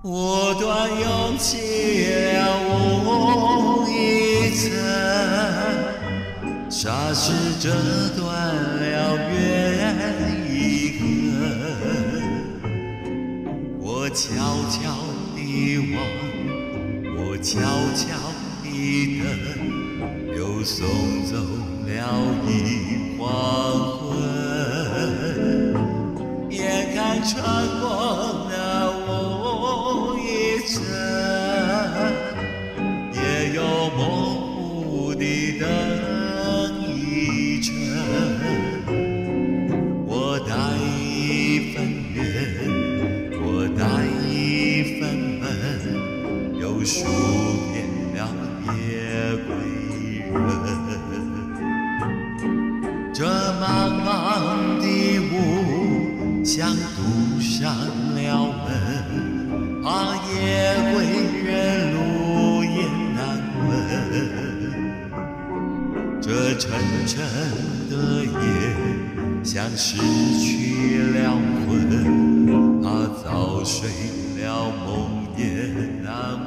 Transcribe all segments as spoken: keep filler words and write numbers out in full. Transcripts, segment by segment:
我断用起了我一层，霎时折断了缘一痕。我悄悄地望，我悄悄地等，又送走了一黄昏。眼看穿过了我一程，也有模糊的灯一程。我带一份缘，我带一份闷，又数遍了夜归人。这茫茫的雾，像堵上了门，啊，夜归人路也难问。这沉沉的夜，像失去了魂，啊，早睡了梦也难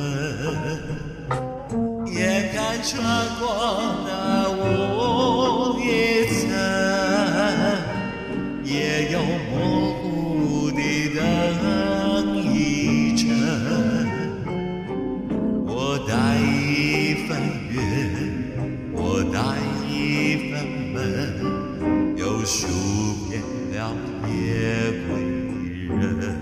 闻。眼看穿过了我一层，也有模糊的灯一程。我带一份缘，我带一份闷，又数遍了夜归人。